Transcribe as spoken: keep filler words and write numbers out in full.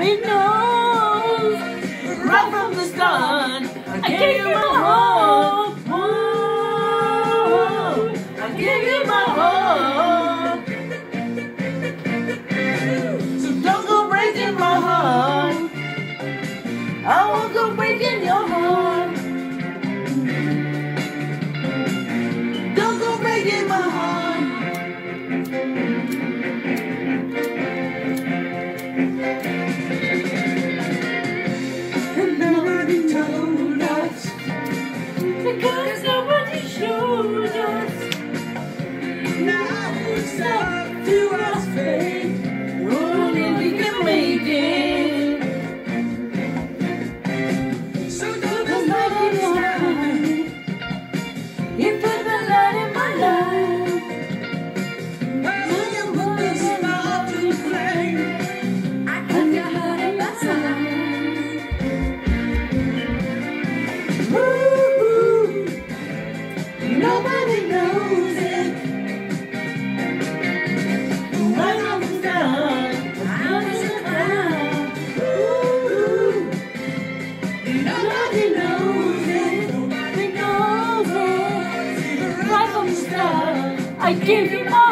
He knows. Right from the start, I gave you my heart. Whoa, I gave you my heart. So don't go breaking my heart. I won't go breaking your heart. Don't go breaking my heart. And nobody told us, because nobody showed us. Now it's up to us, babe. Only we can make it. So don't go breaking my heart. You put the light in my life. I am with the star to play. I put your heart in my side. Ooh, nobody knows it. Right from the start, I was a clown. Ooh, nobody knows it. Nobody knows it. Right from the start, I give you my